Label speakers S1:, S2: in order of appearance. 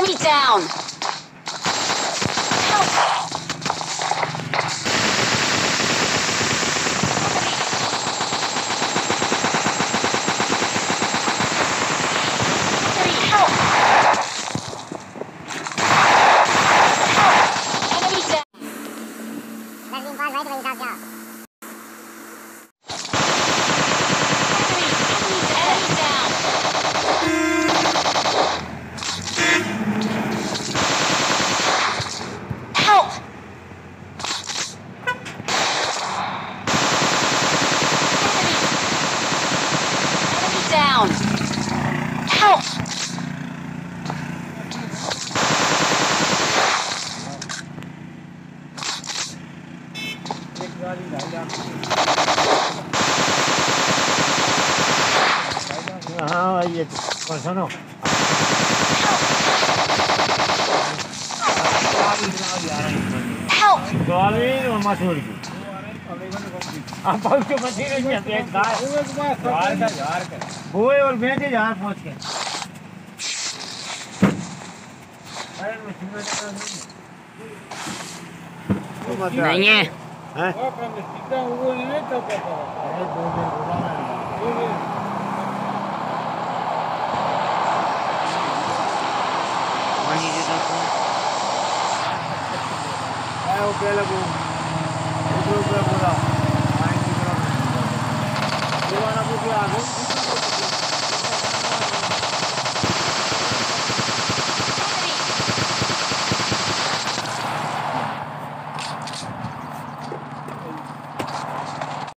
S1: Enemy down. Help. Enemy, help. Help. Enemy down. Enemy down. Help! Enemy down! Help!
S2: हाँ ये सुनो
S1: Help!
S2: Soybean और मसूर की आप बहुत मछली नहीं जाते हैं गाय बोए और बेचे यार पहुंच के
S3: नहीं है
S2: ओके लगो